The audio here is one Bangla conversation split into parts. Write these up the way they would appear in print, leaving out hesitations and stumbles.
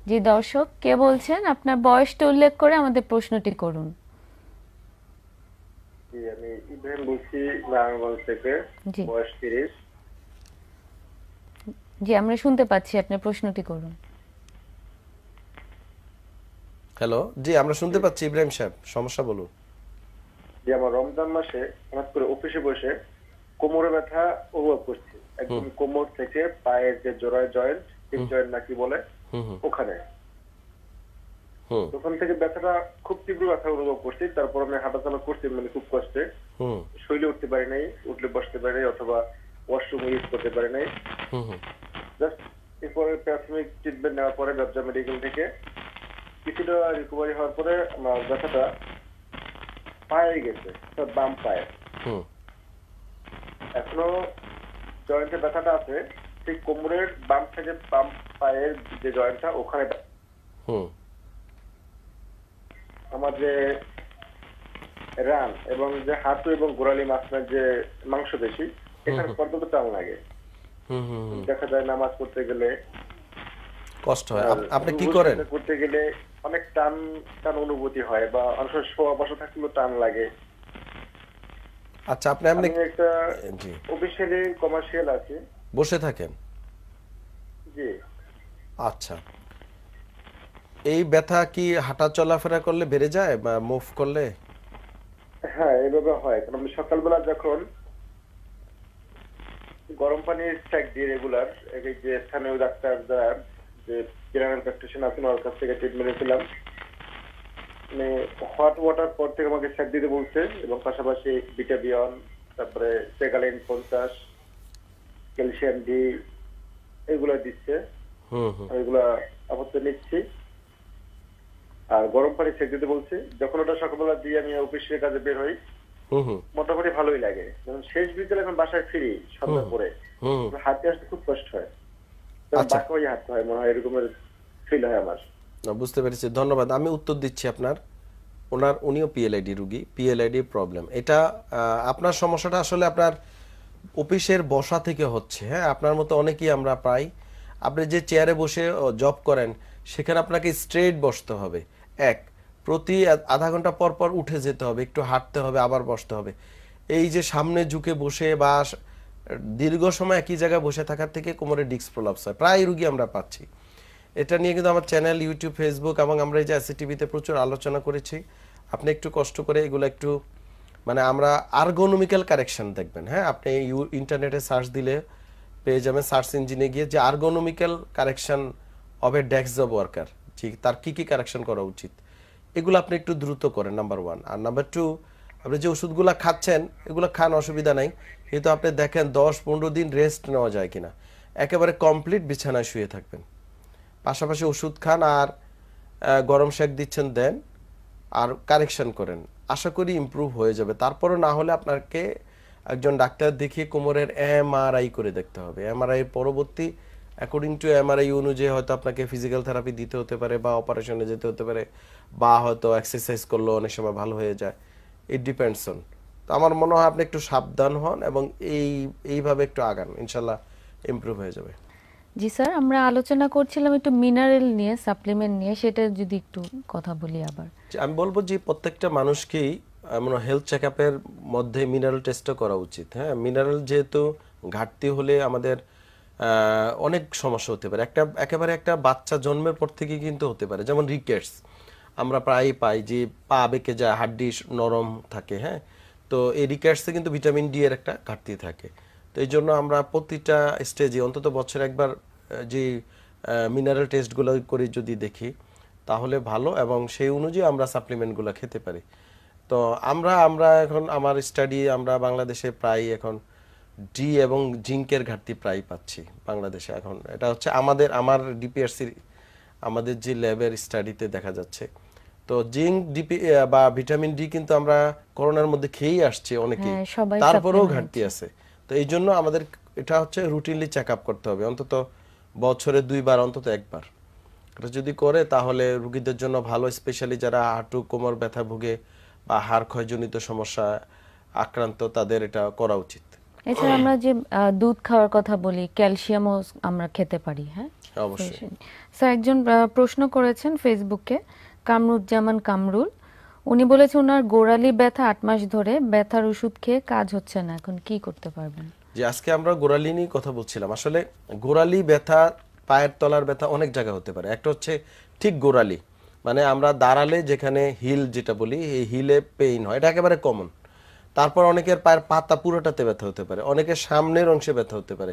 জি দর্শক, কে বলছেন? আপনার বয়সটা উল্লেখ করে আমাদের প্রশ্নটি করুন। জি, আমি ইব্রাহিম বলছি নারায়ণগঞ্জ থেকে। জি। বয়স 30। জি, আমরা শুনতে পাচ্ছি, আপনার প্রশ্নটি করুন। হ্যালো, জি আমরা জি শুনতে পাচ্ছি ইব্রাহিম সাহেব, সমস্যা বলুন। জি, আমার রমজান মাসে হঠাৎ করে অফিসে বসে কোমরে ব্যথা অনুভব করছি, হুম একদম কোমর থেকে পায়ের যে জোড়ায় জয়েন্ট, হিপ হুম জয়েন্ট নাকি বলে, হুম হুম ওখানে। হুম ওখান থেকে ব্যথাটা, খুব তীব্র ব্যথা অনুভব করছি। তারপর আমি হাঁটাচলা করছি মানে খুব কষ্টে, হুম শৈলে উঠতে পারি নাই, উঠলে বসতে পারি নাই, অথবা ওয়াশরুম ইউজ করতে পারি নাই। হুম হুম জাস্ট এরপরে প্রাথমিক ট্রিটমেন্ট নেওয়ার পরে ব্যবসা মেডিকেল থেকে কিছুটা রিকভারি হওয়ার পরে আমার ব্যথাটা পায়ে গেছে, বাম পায়ে। হুম এখনো জয়েন্টে ব্যথাটা আছে, সেই কোমরের বাম সাইডে বাম পায়ের যে জয়েন্টটা ওখানে হুম আমার যে রান এবং যে হাঁটু এবং গোড়ালি মাঝখানে যে মাংসপেশি, এখানে পর্যন্ত টান লাগে। হুম হুম হুম দেখা যায় নামাজ পড়তে গেলে কষ্ট হয়। আর আপনি কি রুকু করেন? সেজদা করতে গেলে অনেক টান টান অনুভূতি হয়, বা অনেক সময় শোয়া বসা থাকলেও টান লাগে। আচ্ছা, আপনি আপনি আমি একটা জি, অফিসিয়ালি কমার্শিয়াল আছি। বসে থাকেন। জি আচ্ছা, এই ব্যথা কি হাঁটা চলাফেরা করলে বেড়ে যায় বা মুভ করলে? হ্যাঁ, এইভাবে হয়। কারণ আমি সকালবেলা যখন গরম পানির সেক দিই রেগুলার, এই যে স্থানীয় ডাক্তার যারা, যে জেনারেল প্র্যাকটিশনার আছেন ওর কাছ থেকে ট্রিটমেন্ট নিয়েছিলাম, মানে হট ওয়াটার পর থেকে আমাকে সেক দিতে বলছে, এবং পাশাপাশি বিটাবিয়ন, তারপরে সেগালিন 50, ক্যালসিয়াম ডি, এগুলা দিচ্ছে। হুম হুম আমি এগুলা আপাতত নিচ্ছি। আর গরম পানি সেক দিতে বলছে। যখন ওটা সকালবেলা দিয়ে আমি অফিসের কাজে বের হই, হুম হুম মোটামুটি ভালোই লাগে। যখন শেষ বিকেলে এখন বাসায় ফিরি হুম সন্ধ্যার পরে, হুম হাঁটতে আসতে খুব কষ্ট হয়, তখন আচ্ছা, বাঁকা হয়ে হাঁটতে হয়, মনে হয় এরকমের ফিল হয় আমার। না, বুঝতে পেরেছি, ধন্যবাদ। আমি উত্তর দিচ্ছি আপনার। উনিও পিএলআইডি রুগী, পিএলআইডি প্রবলেম এটা। আপনার সমস্যাটা আসলে আপনার অফিসের বসা থেকে হচ্ছে। হ্যাঁ, আপনার মতো অনেকেই আমরা পাই। আপনি যে চেয়ারে বসে জব করেন, সেখানে আপনাকে স্ট্রেট বসতে হবে। এক, প্রতি আধা ঘন্টা পর পর উঠে যেতে হবে, একটু হাঁটতে হবে, আবার বসতে হবে। এই যে সামনে ঝুঁকে বসে বা দীর্ঘ সময় একই জায়গায় বসে থাকার থেকে কোমরে ডিস্ক প্রলাপস হয়, প্রায় রুগী আমরা পাচ্ছি। এটা নিয়ে কিন্তু আমার চ্যানেল, ইউটিউব, ফেসবুক এবং আমরা এই যে এসিটিভিতে প্রচুর আলোচনা করেছি। আপনি একটু কষ্ট করে এগুলো একটু, মানে আমরা আর্গোনমিক্যাল কারেকশন দেখবেন। হ্যাঁ, আপনি ইন্টারনেটে সার্চ দিলে পেয়ে যাবেন, সার্চ ইঞ্জিনে গিয়ে, যে ergonomical correction of a desk job worker, ঠিক তার কি কি কারেকশন করা উচিত, এগুলো আপনি একটু দ্রুত করেন, নাম্বার ওয়ান। আর নাম্বার টু, আপনি যে ওষুধগুলো খাচ্ছেন এগুলো খান, অসুবিধা নাই, কিন্তু আপনি দেখেন 10-15 দিন রেস্ট নেওয়া যায় কিনা। একেবারে কমপ্লিট বিছানায় শুয়ে থাকবেন, পাশাপাশি ওষুধ খান, আর গরম শেক দিচ্ছেন দেন, আর কারেকশন করেন। আশা করি ইমপ্রুভ হয়ে যাবে। তারপরও না হলে আপনাকে একজন ডাক্তার দেখিয়ে কোমরের এমআরআই করে দেখতে হবে। এমআরআই পরবর্তী, অ্যাকর্ডিং টু এমআরআই অনুযায়ী হয়তো আপনাকে ফিজিক্যাল থেরাপি দিতে হতে পারে, বা অপারেশনে যেতে হতে পারে, বা হয়তো এক্সারসাইজ করলেও অনেক সময় ভালো হয়ে যায়। It depends on. তো আমার মনে হয় আপনি একটু সাবধান হন এবং এইভাবে একটু আগান, ইনশাল্লাহ ইমপ্রুভ হয়ে যাবে। জি স্যার, আমরা আলোচনা করছিলাম একটু মিনারেল নিয়ে, সাপ্লিমেন্ট নিয়ে, সেটা যদি একটু কথা বলি আবার। যে আমি বলবো যে প্রত্যেকটা মানুষকেই মানে হেলথ চেক আপের মধ্যে মিনারেল টেস্টও করা উচিত। হ্যাঁ, মিনারেল যেহেতু ঘাটতি হলে আমাদের অনেক সমস্যা হতে পারে। একেবারে একটা বাচ্চা জন্মের পর থেকে কিন্তু হতে পারে, যেমন রিকেটস আমরা প্রায়ই পাই, যে পা বেঁকে যায়, হাড্ডি নরম থাকে। হ্যাঁ, তো এই রিকেটসে কিন্তু ভিটামিন ডি এর একটা ঘাটতি থাকে। তো এই জন্য আমরা প্রতিটা স্টেজে অন্তত বছরে একবার যে মিনারেল টেস্টগুলো করে যদি দেখি, তাহলে ভালো, এবং সেই অনুযায়ী আমরা সাপ্লিমেন্টগুলো খেতে পারি। তো আমরা আমরা এখন আমার স্টাডি, আমরা বাংলাদেশে প্রায় এখন ডি এবং জিঙ্কের ঘাটতি প্রায় পাচ্ছি বাংলাদেশে এখন। এটা হচ্ছে আমার ডিপিআরসির, আমাদের যে ল্যাবের স্টাডিতে দেখা যাচ্ছে। তো zinc, D P vitamin D কিন্তু আমরা করোনার মধ্যে খেয়েই আসছি অনেকেই, হ্যাঁ, সবাই তারপরেও সাপ্লিমেন্ট ঘাটতি নিচ্ছে। আছে। তো এই জন্য আমাদের এটা হচ্ছে রুটিনলি চেক আপ করতে হবে, অন্তত বছরে 2 বার, অন্তত 1 বার। এটা যদি করে তাহলে রুগীদের জন্য ভালো, স্পেশালি যারা হাঁটু কোমর ব্যথা ভুগে বা হাড় ক্ষয়জনিত সমস্যা আক্রান্ত, তাদের এটা করা উচিত। এছাড়া আমরা যে দুধ খাওয়ার কথা বলি, ক্যালসিয়ামও আমরা খেতে পারি, হ্যাঁ? অবশ্যই। স্যার একজন প্রশ্ন করেছেন ফেসবুকে, কামরুজ্জামান কামরুল। উনি বলেছে ওনার গোড়ালি ব্যথা 8 মাস ধরে, ব্যথার ওষুধ খেয়ে কাজ হচ্ছে না, এখন কি করতে পারবেন? যে আজকে আমরা গোড়ালি নিয়ে কথা বলছিলাম। আসলে গোড়ালি ব্যথা, পায়ের তলার ব্যথা অনেক জায়গায় হতে পারে। একটা হচ্ছে ঠিক গোড়ালি, মানে আমরা দাঁড়ালে যেখানে হিল যেটা বলি, এই হিলে পেইন হয়, এটা একেবারে কমন। তারপর অনেকের পায়ের পাতা পুরোটাতে ব্যথা হতে পারে, অনেকের সামনের অংশে ব্যথা হতে পারে।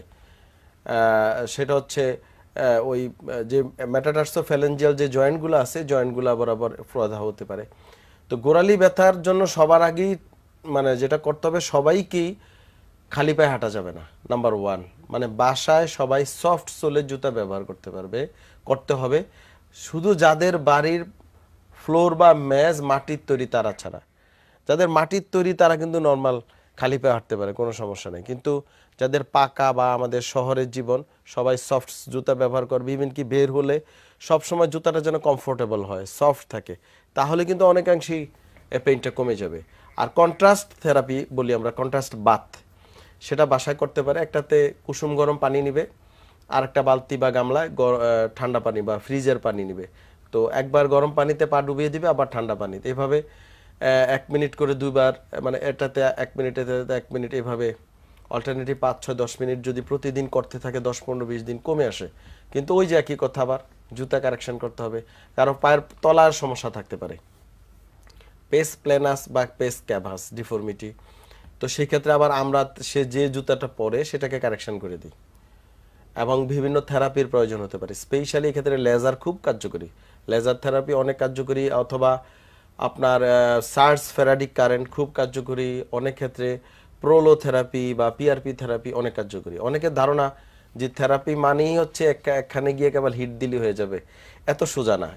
সেটা হচ্ছে ওই যে মেটাটার্সোফ্যালেঞ্জিয়াল যে জয়েন্টগুলো আছে, জয়েন্টগুলো বরাবর ব্যথা হতে পারে। তো গোড়ালি ব্যথার জন্য সবার আগেই মানে যেটা করতে হবে, সবাইকেই খালি পায়ে হাঁটা যাবে না, নাম্বার 1। মানে বাসায় সবাই সফট সোলের জুতা ব্যবহার করতে হবে, শুধু যাদের বাড়ির ফ্লোর বা মেজ মাটির তৈরি তারা ছাড়া। যাদের মাটির তৈরি তারা কিন্তু নর্মাল খালি পায়ে হাঁটতে পারে, কোনো সমস্যা নেই। কিন্তু যাদের পাকা বা আমাদের শহরের জীবন, সবাই সফট জুতা ব্যবহার করবে। ইভেন কি বের হলে সবসময় জুতাটা যেন কমফোর্টেবল হয়, সফট থাকে, তাহলে কিন্তু অনেকাংশেই পেইনটা কমে যাবে। আর কন্ট্রাস্ট থেরাপি বলি আমরা, কন্ট্রাস্ট বাথ, সেটা বাসায় করতে পারে। একটাতে কুসুম গরম পানি নিবে, আর একটা বালতি বা গামলায় ঠান্ডা পানি বা ফ্রিজের পানি নিবে। তো একবার গরম পানিতে পা ডুবিয়ে দিবে, আবার ঠান্ডা পানিতে, এভাবে 1 মিনিট করে 2বার, মানে এটাতে 1 মিনিট, এটাতে 1 মিনিট, এভাবে অল্টারনেটিভ 5, 6, 10 মিনিট যদি প্রতিদিন করতে থাকে, 10, 15, 20 দিন কমে আসে। কিন্তু ওই যে একই কথা, আবার জুতা কারেকশন করতে হবে, কারো পায়ের তলার সমস্যা থাকতে পারে, পেস প্লেনাস বা পেস ক্যাভাস ডিফর্মিটি। তো সেই ক্ষেত্রে আবার আমরা সে যে জুতাটা পরে সেটাকে কারেকশন করে দিই। এবং বিভিন্ন থেরাপির প্রয়োজন হতে পারে, স্পেশালি এক্ষেত্রে লেজার খুব কার্যকরী, লেজার থেরাপি অনেক কার্যকরী, অথবা আপনার সার্স ফেরাডিক কারেন্ট খুব কার্যকরী, অনেক ক্ষেত্রে প্রোলোথেরাপি বা পিআরপি থেরাপি অনেক কার্যকরী। অনেকের ধারণা যে থেরাপি মানেই হচ্ছে একখানে গিয়ে কেবল হিট দিলে হয়ে যাবে, এত সোজা না।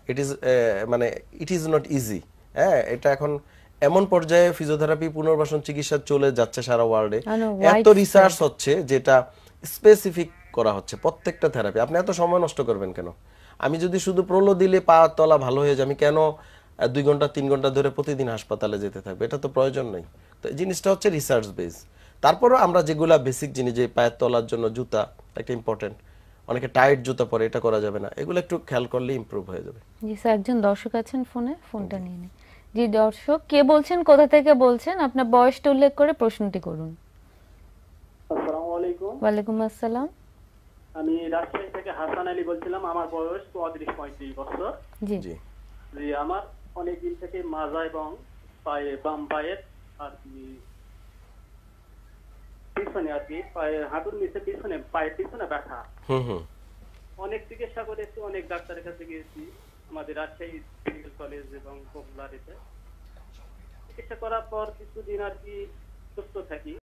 It is not easy. হ্যাঁ, এটা এখন এমন পর্যায়ে ফিজিওথেরাপি পুনর্বাসন চিকিৎসা চলে যাচ্ছে সারা ওয়ার্ল্ডে, এত রিসার্চ হচ্ছে যেটা স্পেসিফিক করা হচ্ছে প্রত্যেকটা থেরাপি। আপনি এত সময় নষ্ট করবেন কেন? আমি যদি শুধু প্রলো দিলে পা তলা ভালো হয়ে যায়, আমি কেন 2 ঘন্টা 3 ঘন্টা ধরে প্রতিদিন হাসপাতালে যেতে থাকবে? এটা তো প্রয়োজন নেই। তো এই জিনিসটা হচ্ছে রিসার্চ বেস। তারপরেও আমরা যেগুলা বেসিক জিনিস, যে পায়ের তলার জন্য জুতা একটা ইম্পর্টেন্ট, অনেকে টাইট জুতা পরে, এটা করা যাবে না, এগুলো একটু খেয়াল করলে ইমপ্রুভ হয়ে যাবে। জি স্যার, একজন দর্শক আছেন ফোনে, ফোনটা নিয়ে নিন। জি দর্শক, কে বলছেন, কোথা থেকে বলছেন, আপনার বয়সটা উল্লেখ করে প্রশ্নটি করুন। আসসালামু আলাইকুম। ওয়ালাইকুম আসসালাম। আমি রাজশাহী থেকে হাসান আলী বলছিলাম। আমার বয়স 34-35 বছর। জি জি জি, আমার অনেক দিন থেকে মাজা এবং পায়ে, বাম পায়ের আর কি পিছনে আর কি পায়ে, হাঁটুর নিচে পিছনে, পায়ের পিছনে ব্যথা। হুম। অনেক চিকিৎসা করেছি, অনেক ডাক্তারের কাছে গিয়েছি, আমাদের রাজশাহী মেডিকেল কলেজ এবং পপুলারিতে চিকিৎসা করার পর কিছুদিন আর কি সুস্থ থাকি।